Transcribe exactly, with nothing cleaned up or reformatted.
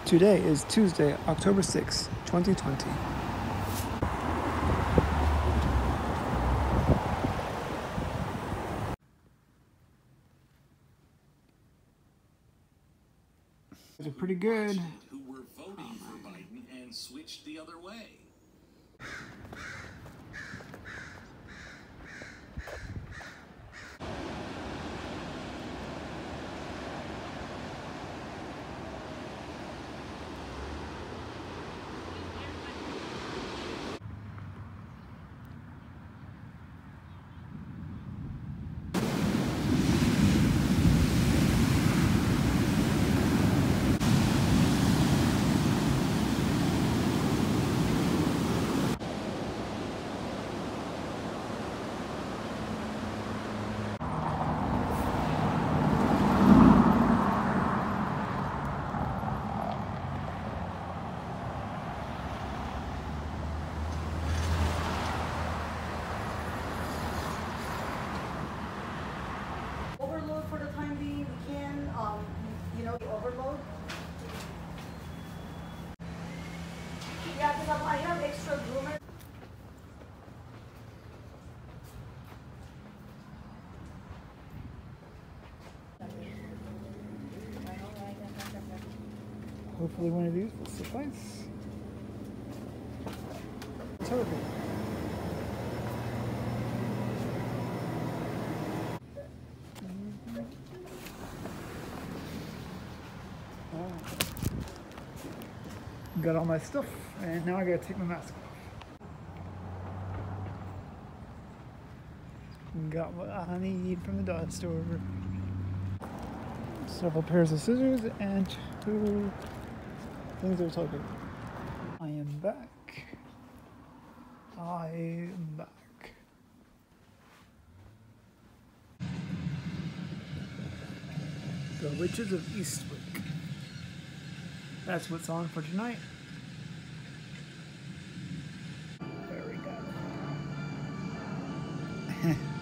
Today is Tuesday, October sixth, twenty twenty. These are pretty good. Who were voting for Biden and switched the other way. Overload for the time being, we can, um, you know, the overload. Yeah, because I have extra groomer. Hopefully one of these will suffice. Totally. Got all my stuff, and now I gotta take my mask off. Got what I need from the dollar store. Several pairs of scissors and two things of toilet paper. I am back. I am back. The Witches of Eastwick. That's what's on for tonight. Very good.